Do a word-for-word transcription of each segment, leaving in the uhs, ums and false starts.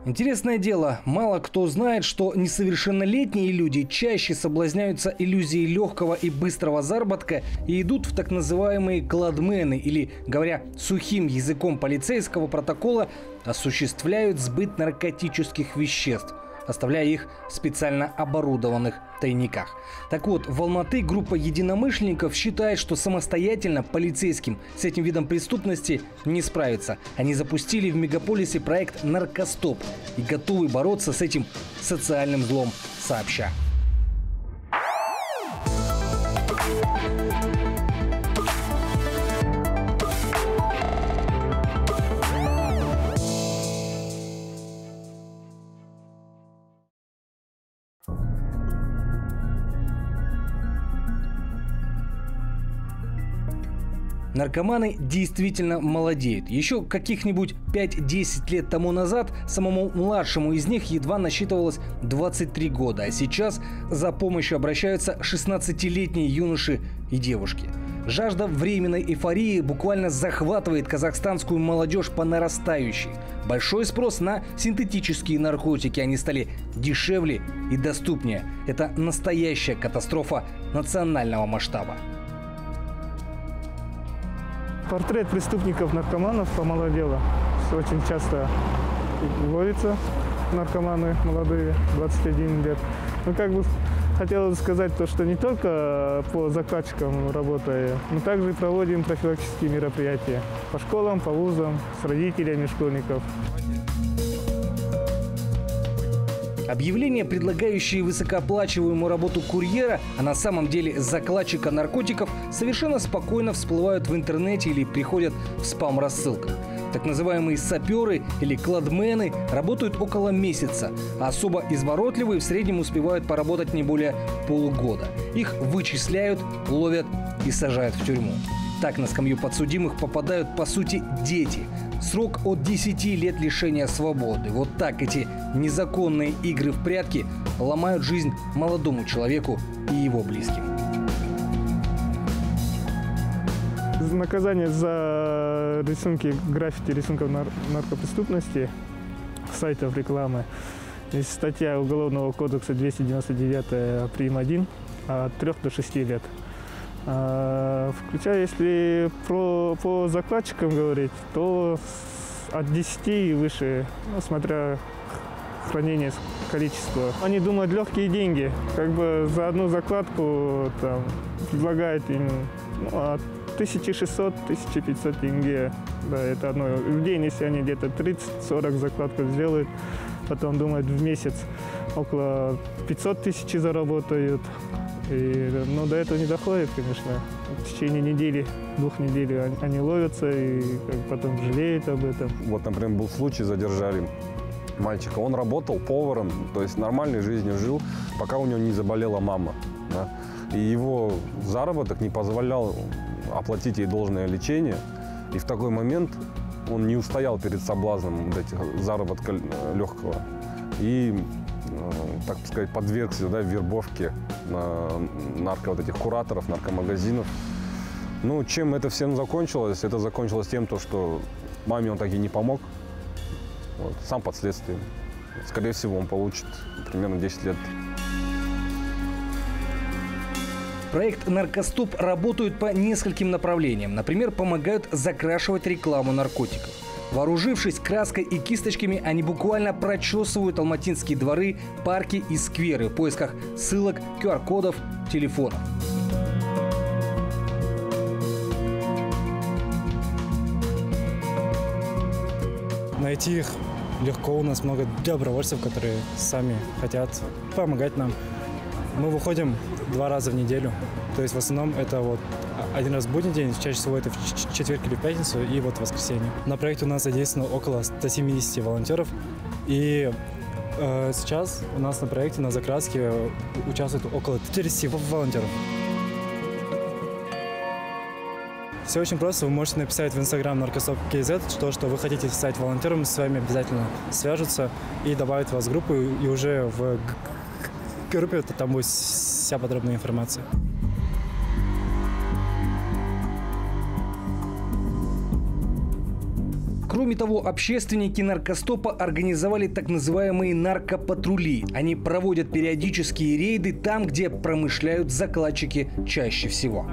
Интересное дело, мало кто знает, что несовершеннолетние люди чаще соблазняются иллюзией легкого и быстрого заработка и идут в так называемые кладмены, или, говоря сухим языком полицейского протокола, осуществляют сбыт наркотических веществ, оставляя их в специально оборудованных тайниках. Так вот, в Алматы группа единомышленников считает, что самостоятельно полицейским с этим видом преступности не справиться. Они запустили в мегаполисе проект «Наркостоп» и готовы бороться с этим социальным злом сообща. Наркоманы действительно молодеют. Еще каких-нибудь пять-десять лет тому назад самому младшему из них едва насчитывалось двадцать три года, а сейчас за помощью обращаются шестнадцатилетние юноши и девушки. Жажда временной эйфории буквально захватывает казахстанскую молодежь по нарастающей. Большой спрос на синтетические наркотики, они стали дешевле и доступнее. Это настоящая катастрофа национального масштаба. Портрет преступников-наркоманов помолодела. Очень часто ловятся наркоманы молодые, двадцать один лет. Ну, как бы хотелось сказать то, что не только по заказчикам работая, но также и проводим профилактические мероприятия по школам, по вузам, с родителями школьников. Объявления, предлагающие высокооплачиваемую работу курьера, а на самом деле закладчика наркотиков, совершенно спокойно всплывают в интернете или приходят в спам-рассылках. Так называемые саперы или кладмены работают около месяца, а особо изворотливые в среднем успевают поработать не более полугода. Их вычисляют, ловят и сажают в тюрьму. Так на скамью подсудимых попадают, по сути, дети. Срок от десяти лет лишения свободы. Вот так эти незаконные игры в прятки ломают жизнь молодому человеку и его близким. Наказание за рисунки, граффити рисунков нар наркопреступности, сайтов рекламы. Есть статья Уголовного кодекса двести девяносто девять прим. один от трёх до шести лет. Включая, если про, по закладчикам говорить, то от десяти и выше, ну, смотря хранение количества. Они думают, легкие деньги, как бы за одну закладку там предлагают им, ну, от тысячи шестисот — тысяча пятьсот тенге. Да, это одно. В день, если они где-то тридцать-сорок закладков сделают, потом думают, в месяц около пятисот тысяч заработают. И, но до этого не доходит, конечно. В течение недели, двух недель они, они ловятся и как, потом жалеют об этом. Вот, например, был случай, задержали мальчика. Он работал поваром, то есть нормальной жизнью жил, пока у него не заболела мама. Да? И его заработок не позволял оплатить ей должное лечение. И в такой момент он не устоял перед соблазном вот этих заработка легкого. И, так сказать, подвергся, да, вербовке нарко вот этих кураторов, наркомагазинов. Ну, чем это всем закончилось? Это закончилось тем, то, что маме он так и не помог. Вот, сам под следствием. Скорее всего, он получит примерно десять лет. Проект «Наркостоп» работает по нескольким направлениям. Например, помогают закрашивать рекламу наркотиков. Вооружившись краской и кисточками, они буквально прочесывают алматинские дворы, парки и скверы в поисках ссылок, ку ар кодов, телефонов. Найти их легко. У нас много добровольцев, которые сами хотят помогать нам. Мы выходим два раза в неделю. То есть в основном это вот один раз в будний день, чаще всего это в четверг или в пятницу, и вот в воскресенье. На проекте у нас задействовано около ста семидесяти волонтеров. И э, сейчас у нас на проекте на закраске участвует около тридцати волонтеров. Все очень просто. Вы можете написать в инстаграм наркостоп точка кей зет, что, что вы хотите стать волонтером, с вами обязательно свяжутся и добавят вас в группу, и уже в группе там будет вся подробная информация. Кроме Кроме того, общественники наркостопа организовали так называемые наркопатрули. Они проводят периодические рейды там, где промышляют закладчики чаще всего.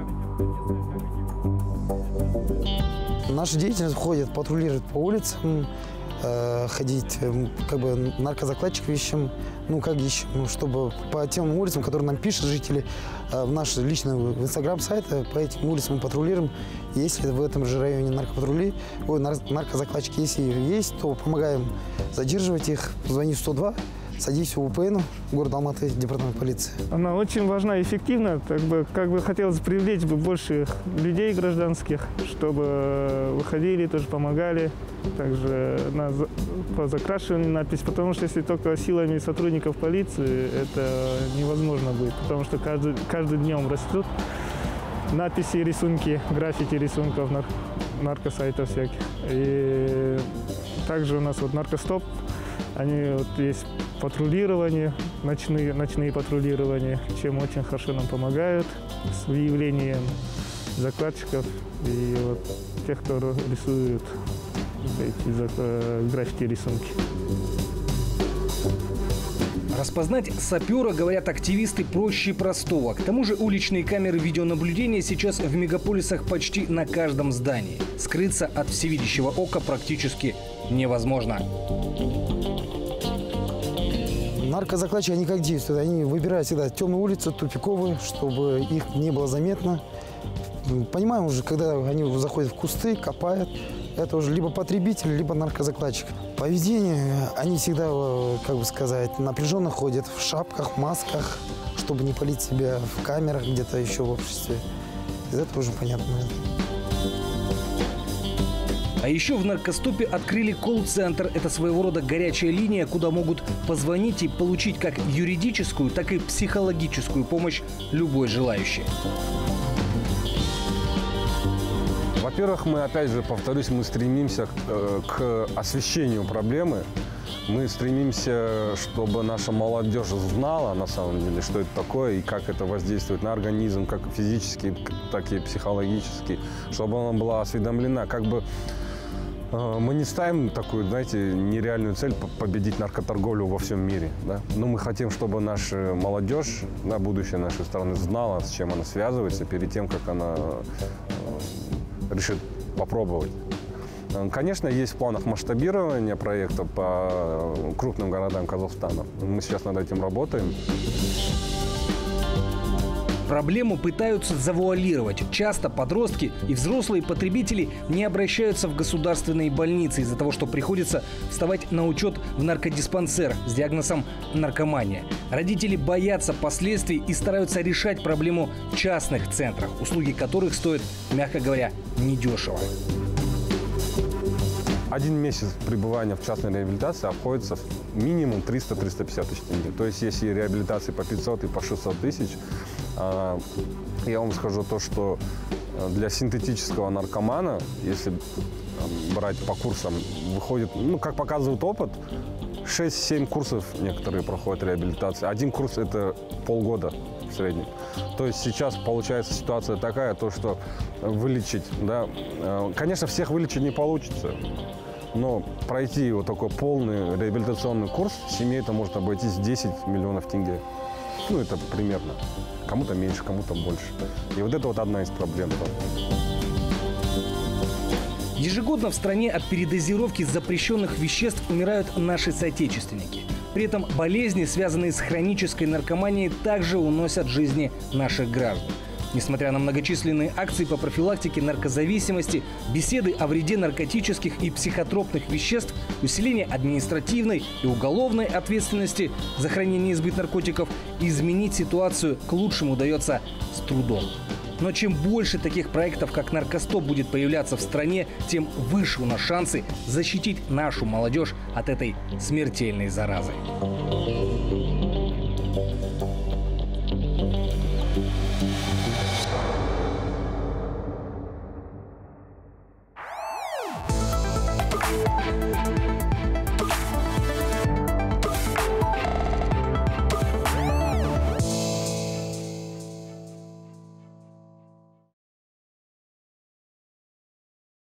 Наша деятельность входит патрулировать по улицам, э, ходить, э, как бы наркозакладчиков ищем, ну как ищем, ну, чтобы по тем улицам, которые нам пишут жители, э, в наш личный в инстаграм-сайт, по этим улицам мы патрулируем. Если в этом же районе наркопатрули, ой, нар наркозакладчики, если есть, то помогаем задерживать их, звони сто два. Садись в УПН, город Алматы, департамент полиции. Она очень важна и эффективна. Так бы, как бы хотелось привлечь бы больше людей гражданских, чтобы выходили, тоже помогали. Также на, по закрашиванию надпись, потому что если только силами сотрудников полиции, это невозможно будет, потому что каждый, каждым днем растут надписи, рисунки, граффити рисунков нар наркосайтов всяких. И также у нас вот наркостоп. Они вот есть патрулирование, ночные, ночные патрулирования, чем очень хорошо нам помогают с выявлением закладчиков и вот тех, кто рисует эти граффити рисунки. Распознать сапера, говорят активисты, проще простого. К тому же уличные камеры видеонаблюдения сейчас в мегаполисах почти на каждом здании. Скрыться от всевидящего ока практически невозможно. Наркозакладчики, они как действуют? Они выбирают всегда темные улицы, тупиковые, чтобы их не было заметно. Понимаем уже, когда они заходят в кусты, копают, это уже либо потребитель, либо наркозакладчик. Поведение, они всегда, как бы сказать, напряженно ходят в шапках, масках, чтобы не палить себя в камерах, где-то еще в обществе. Из этого уже понятно. А еще в наркостопе открыли колл-центр. Это своего рода горячая линия, куда могут позвонить и получить как юридическую, так и психологическую помощь любой желающий. Во-первых, мы, опять же, повторюсь, мы стремимся к, к освещению проблемы. Мы стремимся, чтобы наша молодежь знала, на самом деле, что это такое и как это воздействует на организм, как физически, так и психологически, чтобы она была осведомлена. Как бы мы не ставим такую, знаете, нереальную цель победить наркоторговлю во всем мире. Да? Но мы хотим, чтобы наша молодежь, да, будущее нашей страны, знала, с чем она связывается перед тем, как она решит попробовать. Конечно, есть в планах масштабирования проекта по крупным городам Казахстана. Мы сейчас над этим работаем. Проблему пытаются завуалировать. Часто подростки и взрослые потребители не обращаются в государственные больницы из-за того, что приходится вставать на учет в наркодиспансер с диагнозом наркомания. Родители боятся последствий и стараются решать проблему в частных центрах, услуги которых стоят, мягко говоря, недешево. Один месяц пребывания в частной реабилитации обходится минимум триста — триста пятьдесят тысяч тенге. То есть, если реабилитации по пятьсот и по шестьсот тысяч, я вам скажу то, что для синтетического наркомана, если брать по курсам, выходит, ну, как показывает опыт, шесть-семь курсов некоторые проходят реабилитацию. Один курс – это полгода в среднем. То есть сейчас получается ситуация такая, то, что вылечить, да, конечно, всех вылечить не получится, но пройти вот такой полный реабилитационный курс семье это может обойтись в десять миллионов тенге. Ну, это примерно. Кому-то меньше, кому-то больше. И вот это вот одна из проблем. Ежегодно в стране от передозировки запрещенных веществ умирают наши соотечественники. При этом болезни, связанные с хронической наркоманией, также уносят жизни наших граждан. Несмотря на многочисленные акции по профилактике наркозависимости, беседы о вреде наркотических и психотропных веществ, усиление административной и уголовной ответственности за хранение и сбыт наркотиков, изменить ситуацию к лучшему удается с трудом. Но чем больше таких проектов, как «Наркостоп», будет появляться в стране, тем выше у нас шансы защитить нашу молодежь от этой смертельной заразы.